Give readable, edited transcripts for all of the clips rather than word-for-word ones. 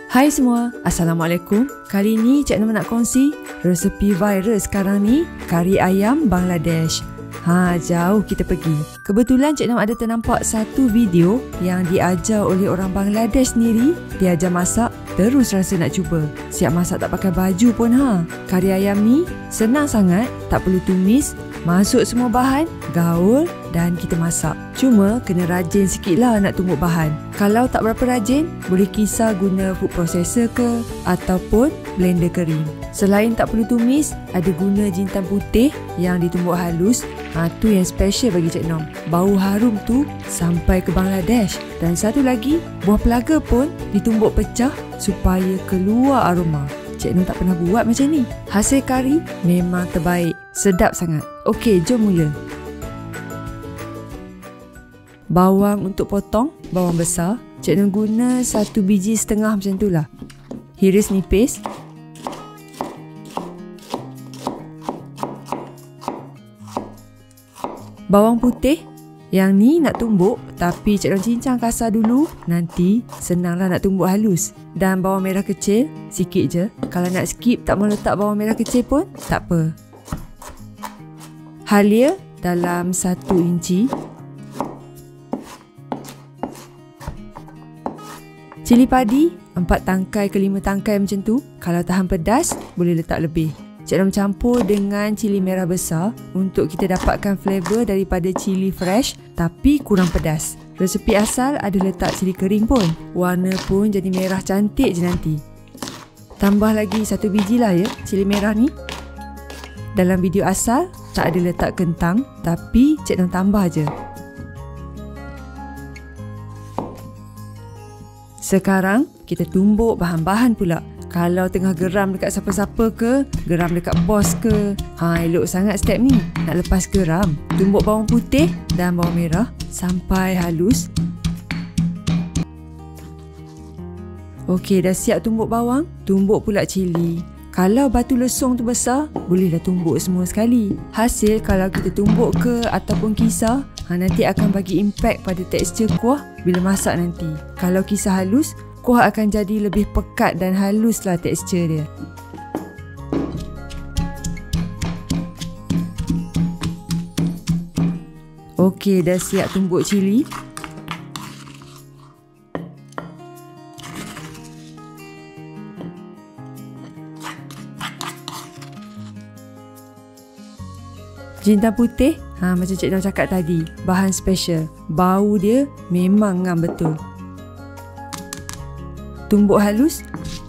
Hai semua, Assalamualaikum. Kali ni Cik Nom nak kongsi resepi viral sekarang ni, kari ayam Bangladesh. Jauh kita pergi. Kebetulan Cik Nom ada ternampak satu video yang diajar oleh orang Bangladesh sendiri. Dia ajar masak, terus rasa nak cuba. Siap masak tak pakai baju pun Kari ayam ni senang sangat, tak perlu tumis. Masuk semua bahan, gaul dan kita masak. Cuma kena rajin sikit lah nak tumbuk bahan. Kalau tak berapa rajin, boleh kisar guna food processor ke ataupun blender kering. Selain tak perlu tumis, ada guna jintan putih yang ditumbuk halus. Tu yang special bagi Cik Nom. Bau harum tu sampai ke Bangladesh. Dan satu lagi, buah pelaga pun ditumbuk pecah supaya keluar aroma. Cik Nom tak pernah buat macam ni. Hasil kari memang terbaik. Sedap sangat. Okey, jom mula. Bawang untuk potong, bawang besar. Cik Nom guna 1 biji setengah macam tu lah. Hiris nipis. Bawang putih. Yang ni nak tumbuk tapi Cik Nom cincang kasar dulu. Nanti senanglah nak tumbuk halus. Dan bawang merah kecil, sikit je. Kalau nak skip tak mau letak bawang merah kecil pun tak apa. Halia dalam 1 inci. Cili padi 4 tangkai ke 5 tangkai macam tu. Kalau tahan pedas boleh letak lebih. Cik Nom campur dengan cili merah besar untuk kita dapatkan flavor daripada cili fresh tapi kurang pedas. Resepi asal ada letak cili kering pun. Warna pun jadi merah cantik je nanti. Tambah lagi 1 biji lah ya cili merah ni. Dalam video asal tak ada letak kentang tapi Cik Nom tambah je. Sekarang kita tumbuk bahan-bahan pula. Kalau tengah geram dekat siapa-siapa ke, geram dekat bos ke, elok sangat step ni. Nak lepas geram, tumbuk bawang putih dan bawang merah sampai halus. Okey, dah siap tumbuk bawang, tumbuk pula cili. Kalau batu lesung tu besar, bolehlah tumbuk semua sekali. Hasil kalau kita tumbuk ke ataupun kisar, nanti akan bagi impact pada tekstur kuah bila masak nanti. Kalau kisar halus, kuah akan jadi lebih pekat dan haluslah tekstur dia. Okey, dah siap tumbuk cili. Jintan putih, macam Cik Nom cakap tadi, bahan special. Bau dia memang ngam betul. Tumbuk halus.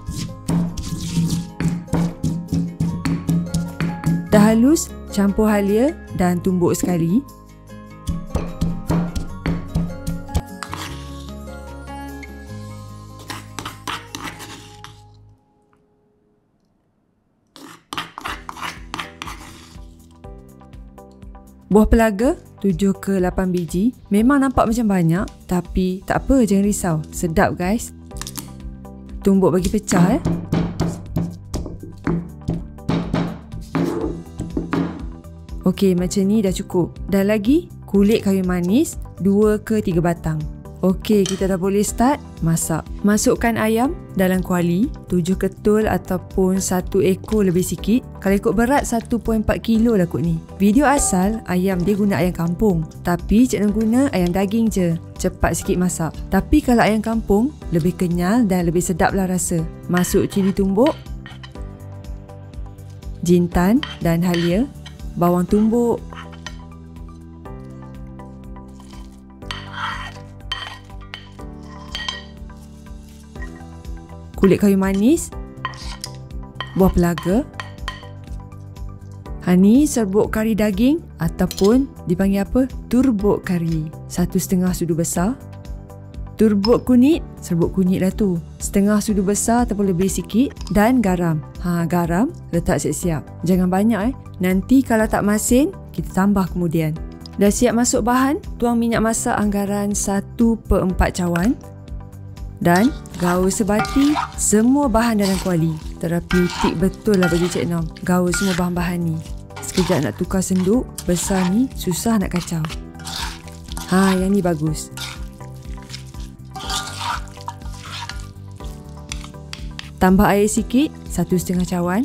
Dah halus, campur halia dan tumbuk sekali. Buah pelaga 7 ke 8 biji. Memang nampak macam banyak, tapi tak apa, jangan risau. Sedap guys. Tumbuk bagi pecah Okey, macam ni dah cukup. Dan lagi kulit kayu manis 2 ke 3 batang. Okey, kita dah boleh start masak. Masukkan ayam dalam kuali 7 ketul ataupun 1 ekor lebih sikit. Kalau ikut berat 1.4 kilo lah kot ni. Video asal ayam dia guna ayam kampung, tapi Cik Nom guna ayam daging je. Cepat sikit masak. Tapi kalau ayam kampung lebih kenyal dan lebih sedap lah rasa. Masuk cili tumbuk, jintan dan halia, bawang tumbuk, kulit kayu manis, buah pelaga. Ni serbuk kari daging ataupun dipanggil apa? Turbuk kari. 1,5 sudu besar. Turbuk kunyit, serbuk kunyit lah tu. 1/2 sudu besar ataupun lebih sikit. Dan garam. Garam letak siap-siap. Jangan banyak Nanti kalau tak masin, kita tambah kemudian. Dah siap masuk bahan, tuang minyak masak anggaran 1/4 cawan. Dan gaul sebati semua bahan dalam kuali. Terapeutik betul lah bagi Cik Nom. Gaul semua bahan-bahan ni. Sekejap nak tukar senduk, besar ni susah nak kacau. Yang ni bagus. Tambah air sikit, 1,5 cawan.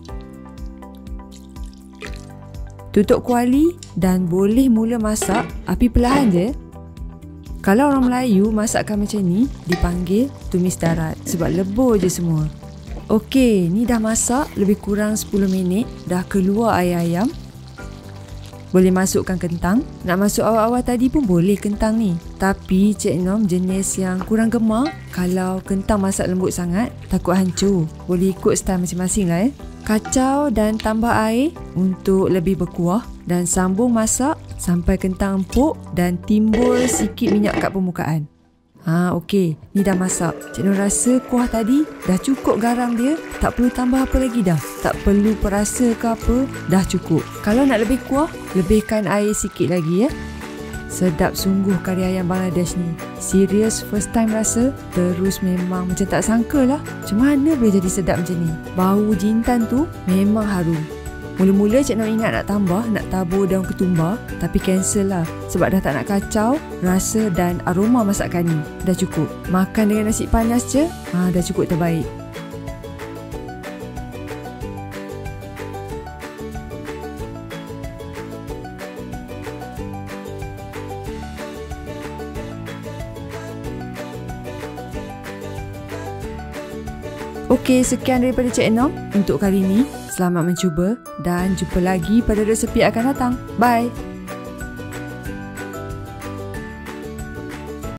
Tutup kuali dan boleh mula masak api perlahan je. Kalau orang Melayu masakkan macam ni dipanggil tumis darat sebab lebur je semua. Okey, ni dah masak lebih kurang 10 minit, dah keluar air ayam. Boleh masukkan kentang. Nak masuk awal-awal tadi pun boleh kentang ni. Tapi Cik Nom jenis yang kurang gemar. Kalau kentang masak lembut sangat, takut hancur. Boleh ikut style masing-masing lah. Kacau dan tambah air untuk lebih berkuah. Dan sambung masak sampai kentang empuk dan timbul sikit minyak kat permukaan. Okey, ni dah masak. Cik Nom rasa kuah tadi dah cukup garam dia. Tak perlu tambah apa lagi dah. Tak perlu perasa ke apa, dah cukup. Kalau nak lebih kuah, lebihkan air sikit lagi ya. Sedap sungguh kari ayam Bangladesh ni. Serius first time rasa, terus memang macam tak sangka lah. Macam mana boleh jadi sedap macam ni? Bau jintan tu memang harum. Mula-mula Cik Nom ingat nak tambah, nak tabur daun ketumbar, tapi cancel lah sebab dah tak nak kacau rasa dan aroma masakan ni. Dah cukup. Makan dengan nasi panas je, dah cukup terbaik. Okey, sekian daripada Cik Nom untuk kali ni. Selamat mencuba dan jumpa lagi pada resepi akan datang. Bye!